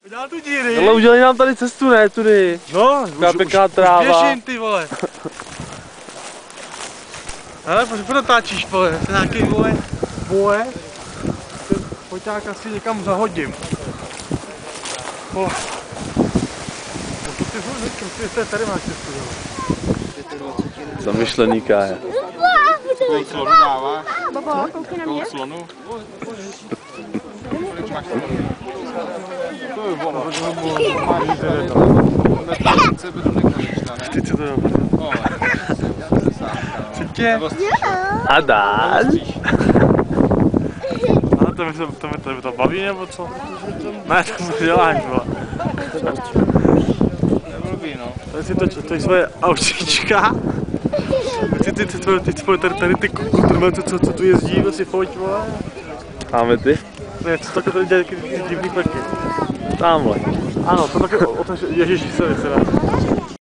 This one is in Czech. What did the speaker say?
Udělal tu díry. Ale udělali nám tady cestu, ne? Tudy. No, pěkná tráva. Běžím, ty vole. Ale proč protáčíš, vole? To nějaký, vole, boje. Ten foťák asi někam zahodím. Vole. Ty tady máš cestu, vole. Zamyšlený kája. Kolik slonu dáváš? Babo, koukej na mě. Kolik slonu? To je ono. Ty co to je? Třetě. A dál. Ale to mi to baví nebo co? Ne, to děláš, vole. Neblbý, no. To je svoje autíčka. Tady ty kulturmenty, co tu jezdí, si foť, vole. Máme ty? Ne, co takhle tady dělají divný prky. Tamhle. Ano, to také, ježiši, se